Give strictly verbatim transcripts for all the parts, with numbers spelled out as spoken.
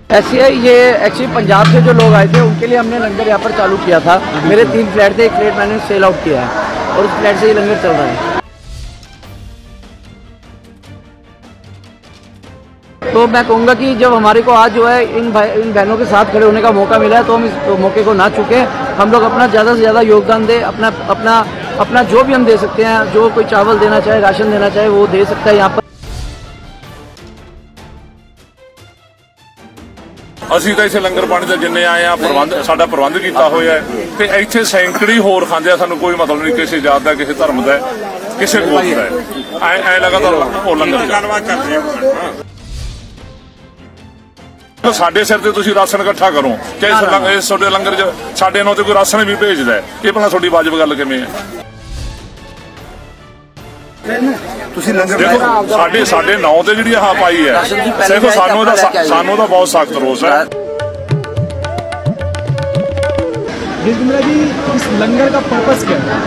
ऐसी है ये एक्चुअली पंजाब से जो लोग आए थे उनके लिए हमने लंगर यहाँ पर चालू किया था। मेरे तीन फ्लैट थे, एक फ्लैट मैंने सेल आउट किया है और उस फ्लैट से ये लंगर चल रहा है। तो मैं कहूँगा कि जब हमारे को आज जो है इन भाई इन बहनों के साथ खड़े होने का मौका मिला है तो हम इस मौके को ना चुके, हम लोग अपना ज़्यादा से ज़्यादा योगदान दें। अपना अपना अपना जो भी हम दे सकते हैं, जो कोई चावल देना चाहे, राशन देना चाहे, वो दे सकता है यहाँ पर। ਅਸੀਂ ਤਾਂ ਇਸੇ ਲੰਗਰ ਪਾਣੀ ਦੇ ਜਿੰਨੇ ਆਏ ਆ ਪ੍ਰਬੰਧ ਸਾਡਾ ਪ੍ਰਬੰਧ ਕੀਤਾ ਹੋਇਆ ਹੈ ਤੇ ਇੱਥੇ ਸੈਂਕੜੀ ਹੋਰ ਖਾਂਦੇ ਆ। ਸਾਨੂੰ ਕੋਈ ਮਤਲਬ ਨਹੀਂ ਕਿਸੇ ਜਾਤ ਦਾ, ਕਿਸੇ ਧਰਮ ਦਾ, ਕਿਸੇ ਗੋਤ ਦਾ। ਐ ਐ ਲਗਾਤਾਰ ਉਹ ਲੰਗਰ ਗੱਲਬਾਤ ਕਰਦੇ ਆ। ਸਾਡੇ ਸਿਰ ਤੇ ਤੁਸੀਂ ਰਾਸ਼ਨ ਇਕੱਠਾ ਕਰੋ, ਚਾਹੇ ਤੁਹਾਡੇ ਲੰਗਰ 'ਚ ਸਾਡੇ ਨਾਂ ਤੇ ਕੋਈ ਰਾਸ਼ਨ ਵੀ ਭੇਜਦਾ, ਇਹ ਭਲਾ ਤੁਹਾਡੀ ਵਾਜਬ ਗੱਲ ਕਿਵੇਂ ਹੈ? ਤੁਸੀਂ ਲੰਗਰ ਸਾਡੇ ਸਾਡੇ ਨਾਂ ਤੇ ਜਿਹੜੀ ਆਹ ਪਾਈ ਹੈ, ਸਿਰਫ ਸਾਨੂੰ ਇਹਦਾ ਸਾਨੂੰ ਉਹਦਾ ਬਹੁਤ सख्त रोष है। जितेंद्र जी, इस लंगर का पर्पस क्या है?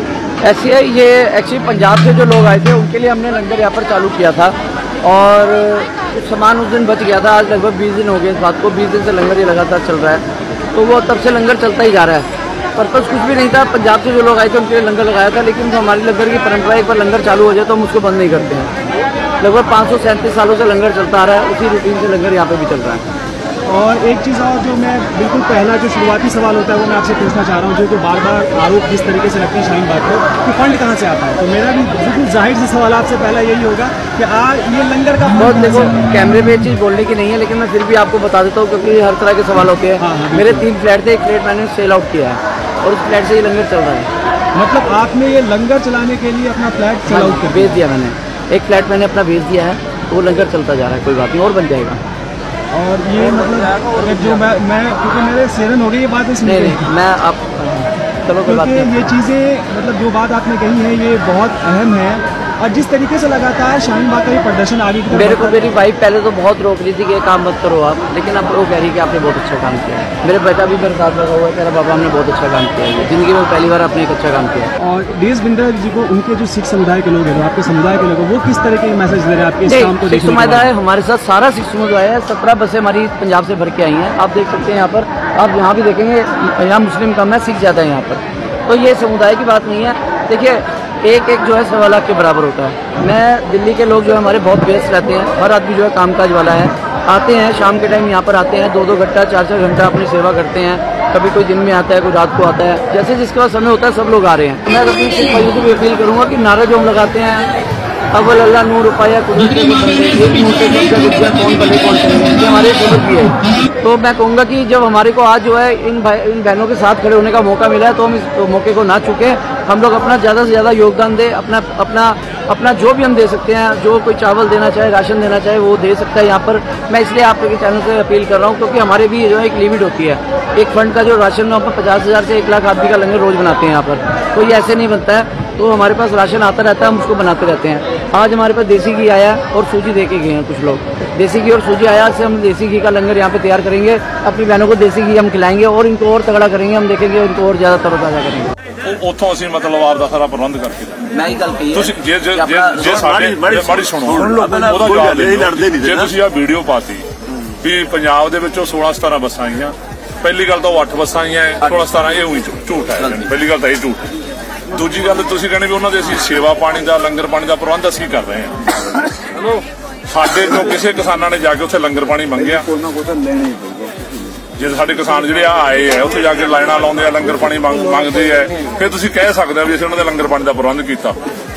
ऐसी है ये एक्चुअली पंजाब से जो लोग आए थे उनके लिए हमने लंगर यहाँ पर चालू किया था और कुछ सामान उस दिन बच गया था। आज लगभग बीस दिन हो गए इस बात को, बीस दिन से लंगर ये लगातार चल रहा है। तो वो तब से लंगर चलता ही जा रहा है। पर्पस कुछ भी नहीं था। पंजाब से जो लोग आए थे उनके लिए लंगर लगाया था, लेकिन तो हमारी लंगर की परंपरा एक बार लंगर चालू हो जाए तो हम उसको बंद नहीं करते हैं। लगभग पाँच सौ सैंतीस सालों से लंगर चलता आ रहा है, उसी रूटीन से लंगर यहाँ पे भी चल रहा है। और एक चीज़ और जो मैं बिल्कुल पहला जो शुरुआती सवाल होता है वो मैं आपसे पूछना चाह रहा हूँ, जो कि बार बार आरोप जिस तरीके से लगते हैं शाहीन बाग को कि फंड कहाँ से आता है, तो मेरा भी बिल्कुल जाहिर सा सवाल आपसे पहला यही होगा कि आ ये लंगर का बहुत देखो कैमरे में चीज़ बोलने की नहीं है, लेकिन मैं फिर भी आपको बता देता हूँ क्योंकि हर तरह के सवाल होते हैं। हाँ, हाँ, मेरे तीन फ्लैट थे, एक फ्लैट मैंने सेल आउट किया है और उस फ्लैट से ये लंगर चल रहा है। मतलब आपने ये लंगर चलाने के लिए अपना फ्लैट सेल आउट बेच दिया मैंने, एक फ्लैट मैंने अपना बेच दिया है, वो लंगर चलता जा रहा है। कोई बात नहीं, और बन जाएगा। और ये मतलब जो मैं मैं क्योंकि मेरे सेवन हो गई ये बात इसमें नहीं, नहीं मैं आप चलो कोई बात नहीं। ये चीज़ें मतलब जो बात आपने कही है ये बहुत अहम है और जिस तरीके से लगातार शाहीन बाग का ये प्रदर्शन आगे की मेरे को मेरी वाइफ पहले तो बहुत रोक रही थी कि ये काम मत करो आप, लेकिन अब वो कह रही कि आपने बहुत अच्छा काम किया है। मेरे बेटा भी मेरे साथ लगा हुआ है, मेरा बाबा हमने बहुत अच्छा काम किया है, जिंदगी में पहली बार आपने एक अच्छा काम किया है। और देश बिंदर जी को उनके जो सिख समुदाय के लोग हैं, आपके समुदाय के लोग हैं, वो किस तरह के मैसेज दे रहे हैं आपके इस काम को? सिख समुदाय हमारे साथ सारा सिख समुदाय है। सत्रह बसें हमारी पंजाब से भर के आई हैं, आप देख सकते हैं यहाँ पर। आप यहाँ भी देखेंगे यहाँ मुस्लिम कम है, सिख ज़्यादा है यहाँ पर। तो ये समुदाय की बात नहीं है। देखिए एक एक जो है सवा लाख के बराबर होता है। मैं दिल्ली के लोग जो है हमारे बहुत व्यस्त रहते हैं, हर आदमी जो है कामकाज वाला है, आते हैं शाम के टाइम यहाँ पर आते हैं, दो दो घंटा चार चार घंटा अपनी सेवा करते हैं। कभी कोई दिन में आता है, कोई रात को आता है, जैसे जिसके पास समय होता है सब लोग आ रहे हैं। मैं अपनी सिख भाइयों को भी अपील करूँगा कि नारा जो हम लगाते हैं, अव्वल अल्लाह नूर रुपया कुदरत के बंदे, एक नूर से बनकर विद्या कौन बने कौन चलेंगे, ये हमारे सबक भी है। तो मैं कहूँगा कि जब हमारे को आज जो है इन भाई इन बहनों के साथ खड़े होने का मौका मिला है तो हम इस मौके को ना चुके, हम लोग अपना ज़्यादा से ज़्यादा योगदान दें। अपना अपना अपना जो भी हम दे सकते हैं, जो कोई चावल देना चाहे, राशन देना चाहे, वो दे सकता है यहाँ पर। मैं इसलिए आपके चैनल से अपील कर रहा हूँ क्योंकि हमारे भी जो है एक लिमिट होती है। एक फंड का जो राशन हम पचास हज़ार से एक लाख आदमी का लंगर रोज़ बनाते हैं यहाँ पर, कोई ऐसे नहीं बनता है। तो हमारे पास राशन आता रहता है, हम उसको बनाते रहते हैं। आज हमारे पास देसी घी आया और सूजी दे के गए हैं कुछ लोग, देसी घी और सूजी आया से हम देसी घी का लंगर यहाँ पे तैयार करेंगे। अपनी बहनों को देसी घी हम खिलाएंगे और इनको और तगड़ा करेंगे, हम देखेंगे इनको और ज़्यादा तरोताज़ा करेंगे। ਉੱਥੋਂ ਅਸੀਂ ਮਤਲਬ ਆਪ ਦਾ ਸਾਰਾ ਪ੍ਰਬੰਧ ਕਰਕੇ ਮੈਂ ਹੀ ਗੱਲ ਕਹੀ ਤੁਸੀਂ ਜੇ ਜੇ ਜੇ ਸਾਡੇ ਬੜੀ ਸੁਣੋ ਉਹਦਾ ਜਵਾਬ ਦੇ ਦਿਓ। ਜੇ ਤੁਸੀਂ ਆ ਵੀਡੀਓ ਪਾਤੀ ਵੀ ਪੰਜਾਬ ਦੇ ਵਿੱਚੋਂ सोलह सत्रह ਬੱਸਾਂ ਆਈਆਂ, ਪਹਿਲੀ ਗੱਲ ਤਾਂ ਉਹ ਅੱਠ ਬੱਸਾਂ ਆਈਆਂ, सोलह सत्रह ਇਹ ਉਹੀ ਝੂਠ ਹੈ। ਪਹਿਲੀ ਗੱਲ ਤਾਂ ਇਹ ਝੂਠ ਹੈ। ਦੂਜੀ ਗੱਲ ਤੁਸੀਂ ਕਹਿੰਦੇ ਵੀ ਉਹਨਾਂ ਦੇ ਅਸੀਂ ਸੇਵਾ ਪਾਣੀ ਦਾ, ਲੰਗਰ ਪਾਣੀ ਦਾ ਪ੍ਰਬੰਧ ਅਸੀਂ ਕਰ ਰਹੇ ਹਾਂ। ਸਾਡੇ ਤੋਂ ਕਿਸੇ ਕਿਸਾਨਾਂ ਨੇ ਜਾ ਕੇ ਉੱਥੇ ਲੰਗਰ ਪਾਣੀ ਮੰਗਿਆ, ਜੇ ਸਾਡੇ ਕਿਸਾਨ ਜਿਹੜੇ ਆ ਆਏ ਆ ਉੱਥੇ ਜਾ ਕੇ ਲਾਈਨਾਂ ਲਾਉਂਦੇ ਆ, ਲੰਗਰ ਪਾਣੀ ਮੰਗਦੇ ਆ, ਫਿਰ ਤੁਸੀਂ ਕਹਿ ਸਕਦੇ ਹੋ ਵੀ ਅਸੀਂ ਉਹਨਾਂ ਦੇ ਲੰਗਰ ਪਾਣੀ ਦਾ ਪ੍ਰਬੰਧ ਕੀਤਾ।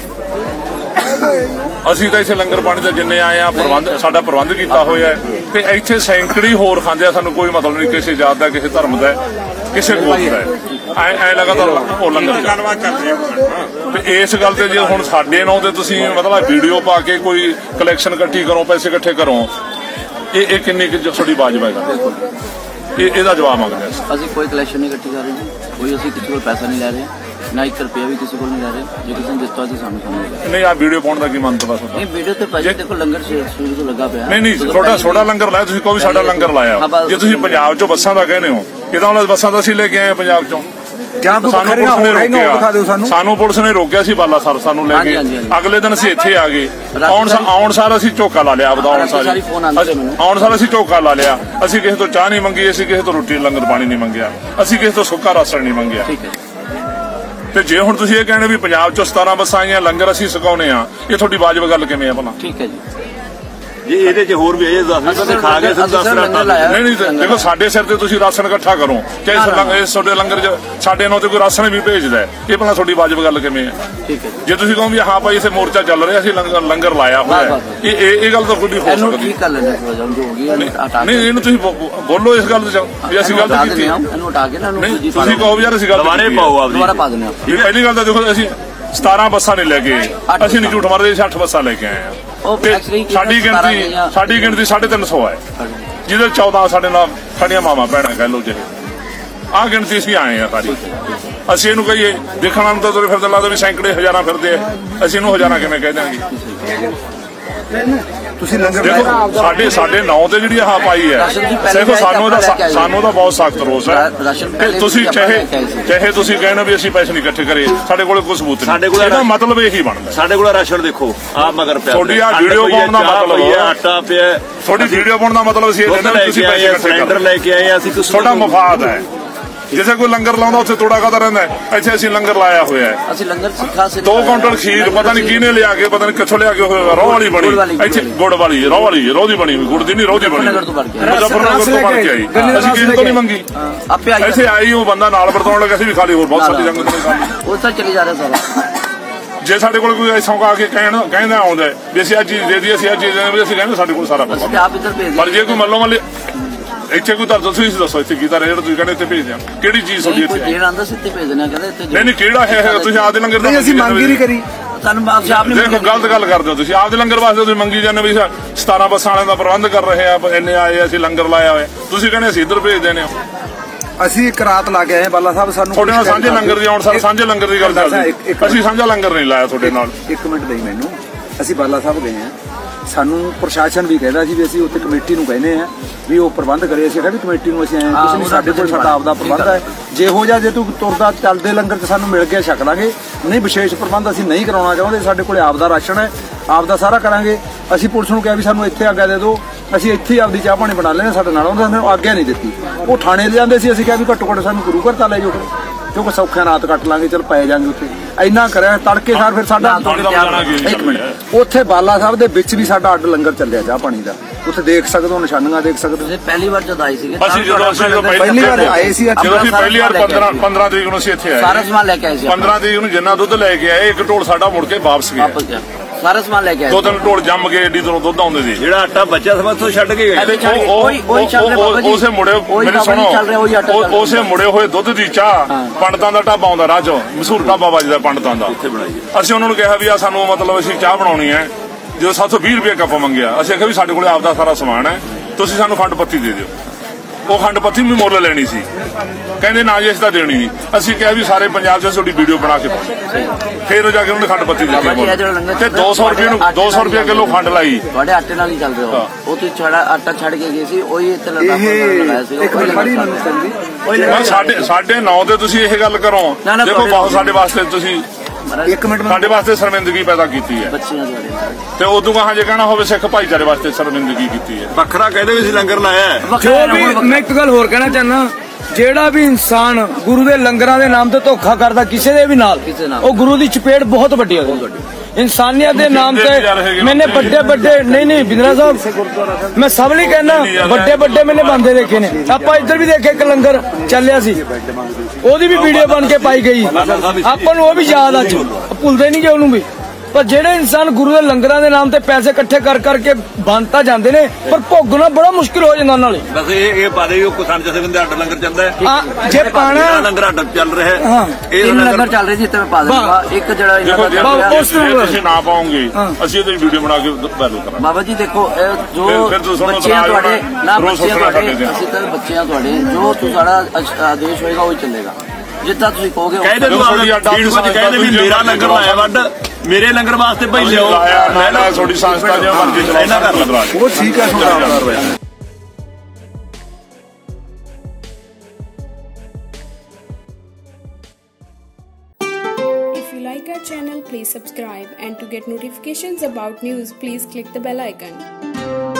ਅਸੀਂ ਤਾਂ ਇੱਥੇ ਲੰਗਰ ਪਾਣੀ ਦਾ ਜਿੰਨੇ ਆਏ ਆ ਪ੍ਰਬੰਧ ਸਾਡਾ ਪ੍ਰਬੰਧ ਕੀਤਾ ਹੋਇਆ ਹੈ ਤੇ ਇੱਥੇ ਸੈਂਕੜੀ ਹੋਰ ਖਾਂਦੇ ਆ। ਸਾਨੂੰ ਕੋਈ ਮਤਲਬ ਨਹੀਂ ਕਿਸੇ ਜਾਤ ਦਾ, ਕਿਸੇ ਧਰਮ ਦਾ, ਕਿਸੇ ਗੋਤ ਦਾ। ਐ ਐ ਲਗਾਤਾਰ ਉਹ ਲੰਗਰ ਗੱਲਬਾਤ ਕਰਦੇ ਆ। ਤੇ ਇਸ ਗੱਲ ਤੇ ਜੇ ਹੁਣ ਸਾਡੇ ਨਾਂ ਤੇ ਤੁਸੀਂ ਮਤਲਬ ਵੀਡੀਓ ਪਾ ਕੇ ਕੋਈ ਕਲੈਕਸ਼ਨ ਇਕੱਠੀ ਕਰੋ, ਪੈਸੇ ਇਕੱਠੇ ਕਰੋ, ਇਹ ਇਹ ਕਿੰਨੀ ਤੁਹਾਡੀ ਵਾਜਬ ਹੈਗਾ? ਇਹਦਾ ਜਵਾਬ ਮੰਗਦੇ ਹਾਂ। ਅਸੀਂ ਕੋਈ ਕਲੈਕਸ਼ਨ ਨਹੀਂ ਇਕੱਠੀ ਕਰ ਰਹੇ, ਕੋਈ ਅਸੀਂ ਕਿਸੇ ਕੋਲ ਪੈਸਾ ਨਹੀਂ ਲੈ ਰਹੇ, ਨਾ ਇੱਕ ਰੁਪਿਆ ਵੀ ਕਿਸੇ ਕੋਲ ਨਹੀਂ ਲੈ ਰਹੇ। ਜੇ ਕਿਸੇ ਨੇ ਦਿੱਤਾ ਤਾਂ ਸਾਨੂੰ ਸਮਝ ਨਹੀਂ। ਆ ਵੀਡੀਓ ਪਾਉਣ ਦਾ ਕੀ ਮੰਤਵ ਹੈ ਤੁਹਾਡਾ? ਇਹ ਵੀਡੀਓ ਤੇ ਭਾਜੀ ਦੇਖੋ ਲੰਗਰ ਸ਼ੁਰੂ ਤੋਂ ਲੱਗਾ ਪਿਆ। ਨਹੀਂ ਨਹੀਂ ਛੋਟਾ ਛੋਟਾ ਲੰਗਰ ਲਾਇਆ, ਤੁਸੀਂ ਕੋਈ ਵੀ ਸਾਡਾ ਲੰਗਰ ਲਾਇਆ। ਜੇ ਤੁਸੀਂ ਪੰਜਾਬ ਚੋਂ ਬੱਸਾਂ ਦਾ ਕਹਿੰਦੇ ਹੋ, ਇਹਦਾ ਉਹਨਾਂ ਬੱਸਾਂ ਦਾ ਅਸੀਂ ਲੈ ਕੇ ਆਏ ਪੰਜਾਬ ਚੋਂ। ਜਾਂ ਕੋਈ ਸਾਨੂੰ ਵੱਖਰੀਆਂ ਪੁਲਿਸ ਨੇ ਹੋਰ ਹੈਗੀਆਂ ਉਹ ਦਿਖਾ ਦਿਓ ਰੋਕਿਆ, ਸਾਨੂੰ। ਸਾਨੂੰ ਪੁਲਿਸ ਨੇ ਰੋਕਿਆ ਸੀ ਬਾਲਾ ਸਰ ਸਾਨੂੰ ਲੈ ਹਾਂਜੀ, ਕੇ। ਹਾਂਜੀ, ਹਾਂਜੀ। ਅਗਲੇ ਦਿਨ ਅਸੀਂ ਇੱਥੇ ਆ ਗਏ, ਆਉਣ ਸਾਰ ਆਉਣ ਸਾਰ ਅਸੀਂ ਝੋਕਾ ਲਾ ਲਿਆ ਆਪਦਾ, ਆਉਣ ਸਾਰ ਸਾਰੀ ਫੋਨ ਆਉਂਦੇ ਮੈਨੂੰ। ਆਉਣ ਸਾਰ ਅਸੀਂ ਝੋਕਾ ਲਾ ਲਿਆ। ਅਸੀਂ ਕਿਸੇ ਤੋਂ ਚਾਹ ਨਹੀਂ ਮੰਗੀ, ਅਸੀਂ ਕਿਸੇ ਤੋਂ ਰੋਟੀ ਲੰਗਰ ਪਾਣੀ ਨਹੀਂ ਮੰਗਿਆ, ਅਸੀਂ ਕਿਸੇ ਤੋਂ ਸੁੱਕਾ ਰਾਸ਼ਨ ਨਹੀਂ ਮੰਗਿਆ। ਠੀਕ ਹੈ। ਤੇ ਜੇ ਹੁਣ ਤੁਸੀਂ ਇਹ ਕਹਿੰਦੇ ਵੀ ਪੰਜਾਬ ਚੋਂ ਸਤਾਰਾਂ ਬੱਸਾਂ ਆਈਆਂ ਲੰਗਰ ਅਸੀਂ ਛਕਾਉਣੇ ਆ, ਇਹ ਤੁਹਾਡੀ ਵਾਜਬ ਗੱਲ ਕਿਵੇਂ ਆ ਭਲਾ? ਠੀਕ ਹੈ ਜੀ। ਜੀ ਇਹਦੇ ਚ ਹੋਰ ਵੀ ਇਹ ਦੱਸ ਦਿਓ ਖਾ ਕੇ ਅਸੀਂ ਸਰ ਲੰਗਰ ਲਾਇਆ। ਨਹੀਂ ਨਹੀਂ ਦੇਖੋ, ਸਾਡੇ ਸਿਰ ਤੇ ਤੁਸੀਂ ਰਾਸ਼ਨ ਇਕੱਠਾ ਕਰੋ, ਚਾਹੇ ਇਸ ਲੰਗਰ ਇਸ ਤੁਹਾਡੇ ਲੰਗਰ 'ਚ ਸਾਡੇ ਨਾਂ ਤੇ ਕੋਈ ਰਾਸ਼ਨ ਵੀ ਭੇਜਦਾ, ਇਹ ਭਲਾ ਤੁਹਾਡੀ ਵਾਜਬ ਗੱਲ ਕਿਵੇਂ ਹੈ? ਠੀਕ ਹੈ। ਜੇ ਤੁਸੀਂ ਕਹੋ ਵੀ ਹਾਂ ਭਾਈ ਇੱਥੇ ਮੋਰਚਾ ਚੱਲ ਰਿਹਾ, ਅਸੀਂ ਲੰਗਰ ਲੰਗਰ ਲਾਇਆ ਹੋਇਆ ਹੈ, ਇਹ ਇਹ ਇਹ ਗੱਲ ਤਾਂ ਕੋਈ ਨਹੀਂ ਹੋ ਇਹਨੂੰ ਸਕਦੀ। ਠੀਕ ਕਰ ਲੈਣਾ ਜੋ ਹੋ ਗਈ, ਇਹਨੂੰ ਹਟਾ ਨਹੀਂ ਇਹਨੂੰ ਤੁਸੀਂ ਬੋ- ਬੋਲੋ ਇਸ ਗੱਲ 'ਚ ਵੀ ਅਸੀਂ ਗਲਤ ਕੀਤੀ ਹੈ। ਇਹਨੂੰ ਹਟਾ ਕੇ ਨਾ ਇਹਨੂੰ ਨਹੀਂ ਦੂਜੀ ਤੁਸੀਂ ਕਹੋ ਵੀ ਯਾਰ ਅਸੀਂ ਗਲਤ ਦੁਬਾਰੇ ਕੀਤੀ ਹੈ। ਪਾਓ ਆਪਦੀ। ਦੁਬਾਰਾ ਪਾ ਦਿੰਦੇ ਆਪਾਂ। ਵੀ ਪਹਿਲੀ ਗੱਲ ਤਾਂ ਦੇਖੋ, ਅਸੀਂ ਸਤਾਰਾਂ ਬੱਸਾਂ ਨਹੀਂ ਲੈ ਕੇ ਆਏ, ਅੱਠ ਅਸੀਂ ਨਹੀਂ ਝੂਠ ਮਾਰਦੇ, ਅਸੀਂ ਅੱਠ ਬੱਸਾਂ ਲੈ ਕੇ ਆਏ ਆ। ਉਹ ਤੇ actually ਸਾਡੀ ਸਤਾਰਾਂ ਗਿਣਤੀ ਗਈਆਂ। ਸਾਡੀ ਗਿਣਤੀ ਸਾਢੇ ਤਿੰਨ ਸੌ ਹੈ, ਜਿਹਦੇ ਚੌਦਾਂ ਸਾਡੇ ਨਾਲ ਸਾਡੀਆਂ ਮਾਵਾਂ ਭੈਣਾਂ ਕਹਿ ਲਓ ਜੇ ਆਹ ਗਿਣਤੀ ਅਸੀਂ ਆਏ ਆ ਸਾਰੀ। ਅਸੀਂ ਇਹਨੂੰ ਕਹੀਏ ਦੇਖਣਾ ਨੂੰ ਤਾਂ ਤੁਰੇ ਫਿਰਦੇ ਲੱਗਦਾ ਵੀ ਸੈਂਕੜੇ ਹਜ਼ਾਰਾਂ ਫਿਰਦੇ ਆ, ਅਸੀਂ ਇਹਨੂੰ ਹਜ਼ਾਰਾਂ ਕਿਵੇਂ ਕਹਿ ਦਿਆਂਗੇ? ਤੁਸੀਂ ਲੰਗਰ ਦੇਖੋ ਲਾਇਆ। ਸਾਡੇ ਸਾਡੇ ਨਾਂ ਤੇ ਜਿਹੜੀ ਆਹ ਪਾਈ ਹੈ, ਰਾਸ਼ਨ ਦੀ ਪਹਿਲੀ ਦੇਖੋ ਸਾਨੂੰ ਉਹਦਾ ਲੈ ਕੇ ਆਏ। ਸਾਨੂੰ ਉਹਦਾ ਬਹੁਤ ਸਖਤ ਰੋਸ ਹੈ ਰਾਸ਼ਨ ਕਿ ਪਹਿਲੇ ਤੁਸੀਂ ਆਪਾਂ ਚਾਹੇ ਲੈ ਕੇ ਆਏ ਸੀ। ਚਾਹੇ ਤੁਸੀਂ ਕਹਿਣਾ ਵੀ ਅਸੀਂ ਪੈਸੇ ਨਹੀਂ ਇਕੱਠੇ ਕਰੇ, ਸਾਡੇ ਕੋਲ ਕੋਈ ਸਬੂਤ ਸਾਡੇ ਨਹੀਂ, ਕੋਲ ਇਹਦਾ ਮਤਲਬ ਇਹੀ ਬਣਦਾ। ਸਾਡੇ ਕੋਲ ਰਾਸ਼ਨ ਦੇਖੋ ਆਹ ਮਗਰ ਪਿਆ, ਤੁਹਾਡੀ ਆਹ ਖੰਡ ਵੀਡੀਓ ਪਈ ਹੈ, ਪਾਉਣ ਦਾ ਚਾਹ ਮਤਲਬ ਪਈ ਹੈ, ਆਟਾ ਪਿਆ, ਤੁਹਾਡੀ ਵੀਡੀਓ ਪਾਉਣ ਦਾ ਮਤਲਬ ਅਸੀਂ ਇਹ ਦੁੱਧ ਕਹਿੰਦੇ ਲੈ ਤੁਸੀਂ ਕੇ ਪੈਸੇ ਆਏ, ਇਕੱਠੇ ਸਿਲੰਡਰ ਕਰੋ, ਲੈ ਕੇ ਆਏ, ਅਸੀਂ ਤੁਸੀਂ ਤੁਹਾਡਾ ਮਫਾਦ ਹੈ। ਜਿਸੇ ਕੋਈ ਲੰਗਰ ਲਾਉਂਦਾ ਉੱਥੇ ਤੋੜਾ ਕਾਦਾ ਰਹਿੰਦਾ ਹੈ, ਇੱਥੇ ਅਸੀਂ ਲੰਗਰ ਲਾਇਆ ਹੋਇਆ ਹੈ। ਅਸੀਂ ਲੰਗਰ ਸਿੱਖਾ ਸੇ ਦੋ ਕੁਇੰਟਲ ਖੀਰ ਪਤਾ ਨਹੀਂ ਕਿਹਨੇ ਲਿਆ ਕੇ, ਪਤਾ ਨਹੀਂ ਕਿੱਥੋਂ ਲਿਆ ਕੇ ਹੋਇਆ, ਰੋਹ ਵਾਲੀ ਬਣੀ ਇੱਥੇ, ਗੁੜ ਵਾਲੀ ਰੋਹ ਵਾਲੀ ਰੋਹ ਦੀ ਬਣੀ, ਗੁੜ ਦੀ ਨਹੀਂ ਰੋਹ ਦੀ ਬਣੀ, ਮੁਜ਼ੱਫਰਨਗਰ ਤੋਂ ਬਣ ਕੇ ਆਈ। ਮੁਜ਼ੱਫਰਨਗਰ ਤੋਂ ਬਣ ਕੇ ਆਈ, ਅਸੀਂ ਕਿਸੇ ਤੋਂ ਨਹੀਂ ਮੰਗੀ। ਆਪੇ ਆਈ ਇੱਥੇ ਆਈ ਉਹ ਬੰਦਾ ਨਾਲ ਵਰਤਾਉਣ ਲੱਗਾ ਸੀ ਵੀ ਖਾਲੀ, ਹੋਰ ਬਹੁਤ ਸਾਰੀ ਸੰਗਤ ਨੇ ਖਾਲੀ। ਉਹ ਤਾਂ ਚਲੀ ਜਾ ਰਿਹਾ ਸਾਰਾ। ਜੇ ਸਾਡੇ ਕੋਲ ਕੋਈ ਐਸਾ ਆ ਕੇ ਕਹਿਣ ਕਹਿੰਦਾ ਆਉਂਦਾ ਹੈ ਵੀ ਅਸੀਂ ਅੱਜ ਚੀਜ਼ ਦੇ ਦੀ, ਅਸੀਂ ਅੱਜ ਚੀਜ਼ ਦੇ, ਅਸੀਂ ਕਹਿੰਦੇ ਸਾਡੇ ਕੋਲ ਸਾਰਾ ਅਸੀਂ ਪਤਾ। ਆਪ ਇੱਧਰ ਭੇਜ ਪਰ ਜੇ ਕੋਈ ਮੰਨ ਲਓ ਮੰਨ ਇੱਥੇ ਕੋਈ ਤਾਂ ਤੁਸੀਂ ਦੱਸੋ ਇੱਥੇ ਕੀ ਤਾਂ ਜਿਹੜਾ ਤੁਸੀਂ ਕਹਿੰਦੇ ਇੱਥੇ ਭੇਜ ਦਿਆਂ, ਕਿਹੜੀ ਚੀਜ਼ ਤੁਹਾਡੀ ਕੋਈ ਇੱਥੇ? ਦੇਣ ਆਂਦਾ ਸੀ ਇੱਥੇ ਭੇਜ ਦੇਣਾ, ਕਹਿੰਦੇ ਇੱਥੇ ਨਹੀਂ ਨਹੀਂ ਕਿਹੜਾ ਹੈ, ਤੁਸੀਂ ਆਪਦੇ ਲੰਗਰ ਦਾ ਨਹੀਂ ਅਸੀਂ ਮੰਗ ਹੀ ਨਹੀਂ ਕਰੀ। ਸਾਨੂੰ ਆਪ ਆਪ ਨਹੀਂ ਦੇਖੋ ਗਲਤ ਗੱਲ ਕਰਦੇ ਹੋ ਤੁਸੀਂ, ਆਪਦੇ ਲੰਗਰ ਵਾਸਤੇ ਤੁਸੀਂ ਮੰਗੀ ਜਾਂਦੇ ਵੀ ਸਤਾਰਾਂ ਬੱਸਾਂ ਵਾਲਿਆਂ ਦਾ ਪ੍ਰਬੰਧ ਕਰ ਰਹੇ ਆ, ਇੰਨੇ ਆਏ ਅਸੀਂ ਲੰਗਰ ਲਾਇਆ ਹੋਇਆ, ਤੁਸੀਂ ਕਹਿੰਦੇ ਅਸੀਂ ਇੱਧਰ ਭੇਜ ਦੇਣੇ ਹੋ। ਅਸੀਂ ਇੱਕ ਰਾਤ ਲਾ ਕੇ ਆਏ ਬਾਲਾ ਸਾਹਿਬ, ਸਾਨੂੰ ਤੁਹਾਡੇ ਨਾਲ ਸਾਂਝੇ ਲੰਗਰ ਦੀ ਆਉਣ ਸਾਰ ਸਾਂਝੇ ਲੰਗਰ ਦੀ ਗੱਲ ਚੱਲਦੀ, ਅਸੀਂ ਸਾਂਝਾ ਲੰਗਰ ਨਹੀਂ ਲਾਇਆ ਤੁਹਾਡੇ ਨਾਲ। ਇੱਕ ਮਿੰਟ ਦੇਈ ਮੈਨੂੰ, ਅਸੀਂ ਬਾਲਾ ਸਾਹਿਬ ਗਏ ਆ, ਸਾਨੂੰ ਪ੍ਰਸ਼ਾਸਨ ਵੀ ਕਹਿੰਦਾ ਸੀ ਵੀ ਅਸੀਂ ਉੱਥੇ ਕਮੇਟੀ ਨੂੰ ਕਹਿੰਦੇ ਆ ਵੀ ਉਹ ਪ੍ਰਬੰਧ ਕਰੇ, ਅਸੀਂ ਕਹਿੰਦੇ ਕਮੇਟੀ ਨੂੰ ਅਸੀਂ ਆਏ ਕੁਛ ਨਹੀਂ, ਸਾਡੇ ਕੋਲ ਸਾਡਾ ਆਪਦਾ ਪ੍ਰਬੰਧ ਹੈ, ਜਿਹੋ ਜਿਹਾ ਜੇ ਤੂੰ ਤੁਰਦਾ ਚੱਲਦੇ ਲੰਗਰ 'ਚ ਸਾਨੂੰ ਮਿਲ ਗਿਆ ਛਕ ਲਾਂਗੇ, ਨਹੀਂ ਵਿਸ਼ੇਸ਼ ਪ੍ਰਬੰਧ ਅਸੀਂ ਨਹੀਂ ਕਰਾਉਣਾ ਚਾਹੁੰਦੇ, ਸਾਡੇ ਕੋਲ ਆਪਦਾ ਰਾਸ਼ਨ ਹੈ, ਆਪਦਾ ਸਾਰਾ ਕਰਾਂਗੇ। ਅਸੀਂ ਪੁਲਿਸ ਨੂੰ ਕਿਹਾ ਵੀ ਸਾਨੂੰ ਇੱਥੇ ਆਗਿਆ ਦੇ ਦਿਓ, ਅਸੀਂ ਇੱਥੇ ਹੀ ਆਪਦੀ ਚਾਹ ਪਾਣੀ ਬਣਾ ਲੈਣੇ, ਸਾਡੇ ਨਾਲ ਉਹਨਾਂ ਨੇ ਆਗਿਆ ਨਹੀਂ ਦਿੱਤੀ, ਉਹ ਥਾਣੇ ਲੈ ਜਾਂਦੇ ਸੀ, ਅਸੀਂ ਕਿਹਾ ਵੀ ਘੱਟੋ ਘੱਟ ਸਾਨੂੰ ਗੁਰੂ ਘਰ ਤਾਂ ਲੈ ਜਾਓ ਫਿਰ, ਕਿਉਂਕਿ ਸੌਖਿਆਂ ਰਾਤ ਕੱਟ ਲਾਂਗੇ, ਚਲ ਪੈ ਜਾਾਂਗੇ ਉੱਥੇ। ਇੰਨਾ ਕਰਿਆ ਤੜਕੇ ਸਾਰ ਫਿਰ ਸਾਡਾ ਇੱਕ ਮਿੰਟ ਉੱਥੇ ਬਾਲਾ ਸਾਹਿਬ ਦੇ ਵਿੱਚ ਵੀ ਸਾਡਾ ਅੱਡ ਲੰਗਰ ਚੱਲਿਆ ਚਾਹ ਪਾਣੀ ਦਾ, ਉੱਥੇ ਦੇਖ ਸਕਦੇ ਹੋ, ਨਿਸ਼ਾਨੀਆਂ ਦੇਖ ਸਕਦੇ ਹੋ। ਪਹਿਲੀ ਵਾਰ ਜਦ ਆਏ ਸੀਗੇ ਅਸੀਂ ਜਦੋਂ ਅਸੀਂ ਜਦੋਂ ਪਹਿਲੀ ਵਾਰ ਆਏ ਸੀ, ਜਦੋਂ ਅਸੀਂ ਪਹਿਲੀ ਵਾਰ ਪੰਦਰਾਂ ਪੰਦਰਾਂ ਤਰੀਕ ਨੂੰ ਅਸੀਂ ਇੱਥੇ ਆਏ, ਸਾਰਾ ਸਮਾਨ ਲੈ ਕੇ ਆਏ ਸੀ, ਪੰਦਰਾਂ ਤਰੀਕ ਨੂੰ ਜਿੰਨਾ ਦੁੱਧ ਲੈ ਕੇ ਆਏ, ਇੱਕ ਢੋਲ ਸਾਡਾ ਮੁੜ ਕੇ ਵਾਪਸ ਗਿਆ, ਵਾਪਸ ਗਿਆ, ਸਾਰਾ ਸਮਾਨ ਲੈ ਕੇ ਆਏ। ਦੋ ਤਿੰਨ ਢੋਲ ਜੰਮ ਕੇ ਏਡੀ ਦੂਰੋਂ ਦੁੱਧ ਆਉਂਦੇ ਸੀ। ਜਿਹੜਾ ਆਟਾ ਬਚਿਆ ਸਭ ਤੋਂ ਛੱਡ ਕੇ ਗਏ। ਦੇਖੋ ਉਹ ਉਸੇ ਮੁੜੇ ਮੇਰੇ ਸੁਣੋ, ਉਸੇ ਮੁੜੇ ਹੋਏ ਦੁੱਧ ਦੀ ਚਾਹ ਪੰਡਤਾਂ ਦਾ ਢਾਬਾ ਆਉਂਦਾ ਰਾਹ ਚੋਂ, ਮਸ਼ਹੂਰ ਢਾਬਾ ਵੱਜਦਾ ਪੰਡਤਾਂ ਦਾ, ਅਸੀਂ ਉਹਨਾਂ ਨੂੰ ਕਿਹਾ ਵੀ ਆ ਸਾਨੂੰ ਮਤਲਬ ਅਸੀਂ ਚਾਹ ਬਣਾਉਣੀ ਹੈ, ਜਦੋਂ ਸੱਤ ਸੌ ਵੀਹ ਰੁਪਏ ਕੱਪ ਮੰਗਿਆ, ਅਸੀਂ ਆਖਿਆ ਵੀ ਸਾਡੇ ਕੋਲ ਆਪਦਾ ਸਾਰਾ ਸਮਾਨ ਹੈ, ਤੁਸੀਂ ਸਾਨੂੰ ਖੰਡ ਪੱਤੀ ਦੇ ਦਿਓ। ਉਹ ਖੰਡ ਪੱਤੀ ਵੀ ਮੁੱਲ ਲੈਣੀ ਸੀ, ਕਹਿੰਦੇ ਨਾ ਜੀ ਅਸੀਂ ਤਾਂ ਦੇਣੀ ਨਹੀਂ। ਅਸੀਂ ਕਿਹਾ ਵੀ ਸਾਰੇ ਪੰਜਾਬ 'ਚ ਤੁਹਾਡੀ ਵੀਡੀਓ ਬਣਾ ਕੇ ਪਾਓ, ਫਿਰ ਜਾ ਕੇ ਉਹਨੇ ਖੰਡ ਪੱਤੀ ਦਿੱਤੀ ਤੇ ਦੋ ਸੌ ਰੁਪਏ ਨੂੰ ਦੋ ਸੌ ਰੁਪਏ ਕਿਲੋ ਖੰਡ ਲਾਈ। ਤੁਹਾਡੇ ਆਟੇ ਨਾਲ ਹੀ ਚੱਲ ਰਹੇ ਹੋ, ਉਹ ਤੁਸੀਂ ਛੜਾ ਆਟਾ ਛੱਡ ਕੇ ਗਏ ਸੀ, ਉਹੀ ਇੱਥੇ ਲਗਾਇਆ ਸੀ। ਇੱਕ ਮਿੰਟ ਖੜੀ ਮੈਨੂੰ ਚੱਲਦੀ, ਸਾਡੇ ਸਾਡੇ ਨੌ ਤੇ ਤੁਸੀਂ ਇਹ ਗੱਲ ਕਰੋ, ਦੇਖੋ ਬਹੁਤ ਸਾਡੇ ਵਾਸਤੇ ਤੁਸੀਂ ਇੱਕ ਮਿੰਟ ਸਾਡੇ ਵਾਸਤੇ ਸ਼ਰਮਿੰਦਗੀ ਪੈਦਾ ਕੀਤੀ ਹੈ, ਬੱਚਿਆਂ ਤੁਹਾਡੇ ਤੇ ਉਦੋਂ ਕਹਾਂ ਜੇ ਕਹਿਣਾ ਹੋਵੇ ਸਿੱਖ ਭਾਈਚਾਰੇ ਵਾਸਤੇ ਸ਼ਰਮਿੰਦਗੀ ਕੀਤੀ ਹੈ। ਵੱਖਰਾ ਕਹਿੰਦੇ ਵੀ ਅਸੀਂ ਲੰਗਰ ਲਾਇਆ। ਜੋ ਵੀ ਮੈਂ ਇੱਕ ਗੱਲ ਹੋਰ ਕਹਿਣਾ ਚਾਹੁੰਦਾ, ਜਿਹੜਾ ਵੀ ਇਨਸਾਨ ਗੁਰੂ ਦੇ ਲੰਗਰਾਂ ਦੇ ਨਾਮ ਤੇ ਧੋਖਾ ਕਰਦਾ ਕਿਸੇ ਦੇ ਵੀ ਨਾਲ, ਉਹ ਗੁਰੂ ਦੀ ਚਪੇੜ ਬਹੁਤ ਵੱਡੀ ਹੋਊਗੀ। ਇਨਸਾਨੀਅਤ ਦੇ ਨਾਮ ਤੇ ਮੈਨੇ ਵੱਡੇ ਵੱਡੇ ਨਹੀਂ ਨਹੀਂ ਬਿੰਦਰਾ ਸਾਹਿਬ ਮੈਂ ਸਭ ਲਈ ਕਹਿਣਾ, ਵੱਡੇ ਵੱਡੇ ਮੈਨੇ ਬੰਦੇ ਦੇਖੇ ਨੇ। ਆਪਾਂ ਇੱਧਰ ਵੀ ਦੇਖੇ ਇੱਕ ਲੰਗਰ ਚੱਲਿਆ ਸੀ, ਉਹਦੀ ਵੀ ਵੀਡੀਓ ਬਣ ਕੇ ਪਾਈ ਗਈ, ਆਪਾਂ ਨੂੰ ਉਹ ਵੀ ਯਾਦ ਅੱਜ ਭੁੱਲਦੇ ਨਹੀਂ ਗਏ ਉਹਨੂੰ ਵੀ। ਪਰ ਜਿਹੜੇ ਇਨਸਾਨ ਗੁਰੂ ਦੇ ਲੰਗਰਾਂ ਦੇ ਨਾਮ ਤੇ ਪੈਸੇ ਇਕੱਠੇ ਕਰ ਕਰਕੇ ਬੰਨਤਾ ਜਾਂਦੇ ਨੇ, ਪਰ ਭੋਗਣਾ ਬੜਾ ਮੁਸ਼ਕਿਲ ਹੋ ਜਾਂਦਾ ਉਹਨਾਂ ਲਈ। ਬਸ ਇਹ ਇਹ ਬਾਰੇ ਉਹ ਕਿਸਾਨ ਜਥੇਬੰਦੀ ਅੱਡ ਲੰਗਰ ਚੱਲਦਾ ਹੈ, ਜੇ ਪਾਣਾ ਲੰਗਰ ਅੱਡ ਚੱਲ ਰਿਹਾ ਹੈ, ਇਹ ਤਿੰਨ ਲੰਗਰ ਚੱਲ ਰਹੇ ਜੀ, ਇੱਥੇ ਮੈਂ ਪਾ ਦਿੰਦਾ ਇੱਕ ਜਿਹੜਾ ਦੇਖੋ ਜੇ ਤੁਸੀਂ ਨਾ ਪਾਉਂਗੇ ਅਸੀਂ ਇਹਦੀ ਵੀਡੀਓ ਬਣਾ ਕੇ ਵਾਇਰਲ ਕਰਾਂਗੇ। ਬਾਬਾ ਜੀ ਦੇਖੋ ਜੋ ਬੱਚਿਆਂ ਤੁਹਾਡੇ ਨਾ ਬੱਚਿਆਂ ਤੁਹਾਡੇ, ਅਸੀਂ ਤਾਂ ਬੱਚਿਆਂ ਤੁਹਾਡੇ ਜੋ ਤੁਹਾਡਾ ਆਦੇਸ਼ ਹੋਏਗਾ ਉਹ ਚੱਲੇਗਾ, ਜਿੱਦਾਂ ਤੁਸੀਂ ਕਹੋਗੇ। ਕਹਿੰਦੇ ਕਹਿੰਦੇ ਵੀ ਮੇਰਾ ਲੰਗਰ ਲਾਇਆ ਵੱਡ, ਮੇਰੇ ਲੰਗਰ ਵਾਸਤੇ ਭਾਈ ਲਿਓ, ਮੈਂ ਨਾ ਤੁਹਾਡੀ ਸੰਸਥਾ ਜਿਹਾ ਮਰਜ਼ੀ ਚਲਾਓ, ਇਹਨਾਂ ਕਰ ਲਗਾ ਉਹ ਠੀਕ ਹੈ ਤੁਹਾਡਾ। please subscribe, and to get notifications about news, please click the bell icon.